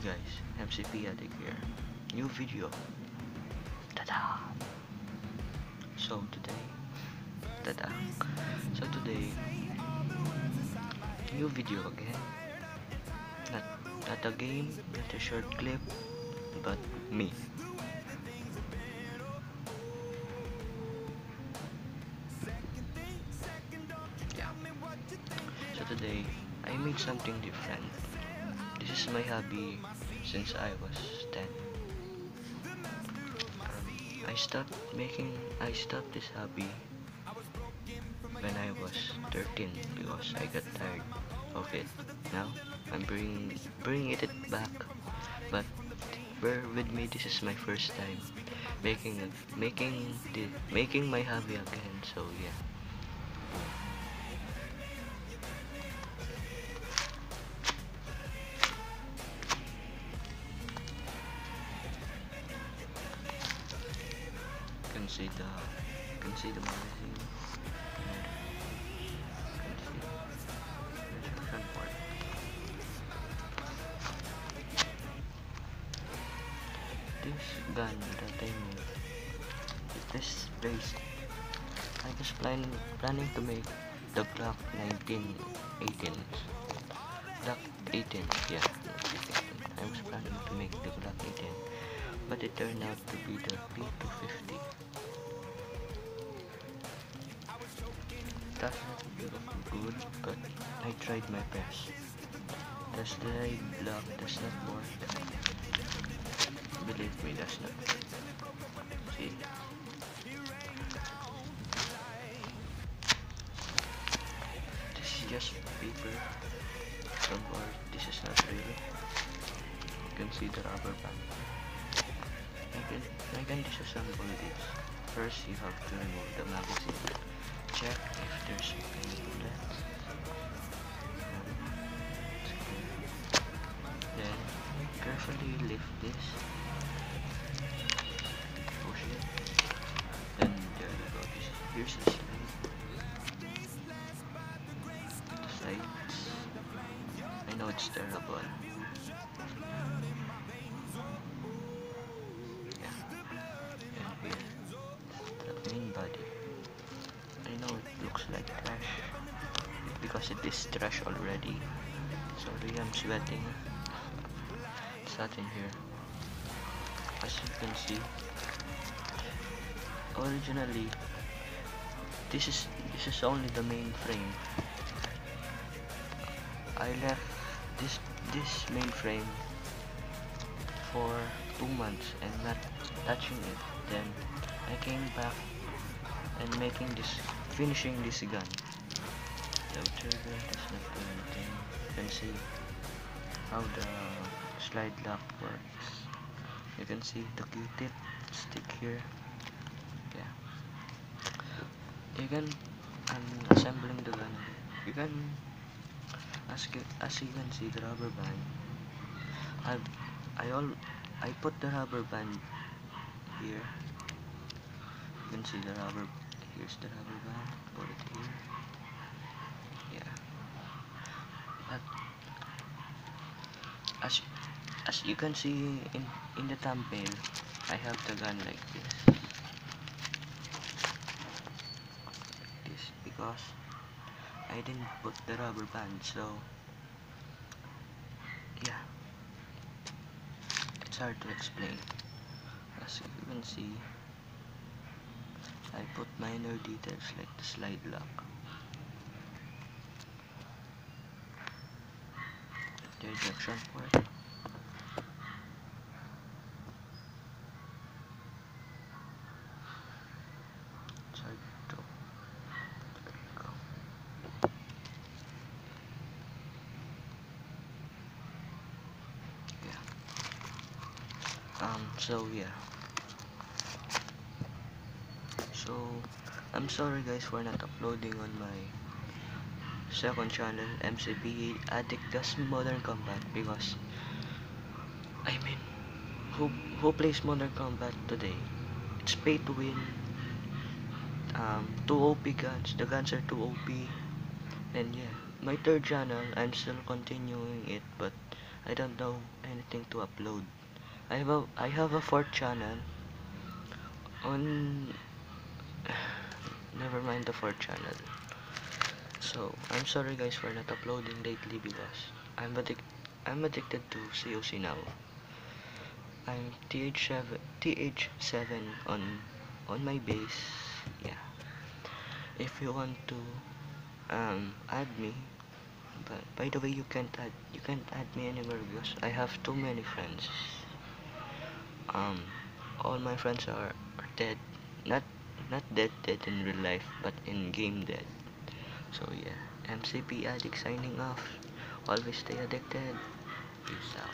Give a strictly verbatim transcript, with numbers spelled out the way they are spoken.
guys, McPeAddict here. New video. Tada! So today, tada. So today, new video again. Not, not a game, not a short clip, but me. Yeah. So today, I made something different. This is my hobby since I was ten. Um, I stopped making, I stopped this hobby when I was thirteen because I got tired of it. Now I'm bringing bringing it back, but bear with me. This is my first time making it, making the making my hobby again. So yeah. You can see the you can see the magazine. This gun that I made, this base, I was planning planning to make the Glock nineteen eighteen. Glock eighteen, yeah. I was planning to make the Glock eighteen, but it turned out to be the P two fifty. That's not good, but I tried my best. The slide lock does not work. Believe me, that's not. See? This is just paper. Don't worry, this is not real. You can see the rubber band. I can, I can disassemble this. First, you have to remove the magazine. Check if there's any bullets. Then, carefully lift this. Push it. Then there you go. Here's the slide. The sides. I know it's terrible. Yeah. And here, the main body. I know it looks like trash because it is trash already. Sorry, I'm sweating. It's hot in here. As you can see, originally this is this is only the main frame. I left this this main frame for two months and not touching it. Then I came back and making this, finishing this gun. The trigger does not do anything. You can see how the slide lock works. You can see the Q-tip stick here. Yeah. You can, I'm assembling the gun. You can, as you, as you can see the rubber band. I, I all, I put the rubber band here. You can see the rubber. Here's the rubber band. Put it here. Yeah. But as as you can see in in the thumbnail, I have the gun like this. Like this because I didn't put the rubber band. So yeah, it's hard to explain. As you can see, I put minor details like the slide lock. The ejection port. It's hard to. There we go. Yeah. Um. So yeah. So, I'm sorry guys for not uploading on my second channel, McPeAddict Modern Combat, because I mean, who who plays Modern Combat today? It's pay to win. Um, two O P guns. The guns are two O P, and yeah, my third channel, I'm still continuing it, but I don't know anything to upload. I have a I have a fourth channel on. Never mind the fourth channel. So I'm sorry guys for not uploading lately because I'm addic I'm addicted to C O C now. I'm T H seven T H seven on on my base. Yeah. If you want to um add me, but by the way you can't add you can't add me anymore because I have too many friends. Um all my friends are, are dead. Not not dead dead in real life, but in game dead. So yeah. M C P Addict signing off. Always stay addicted. Peace out.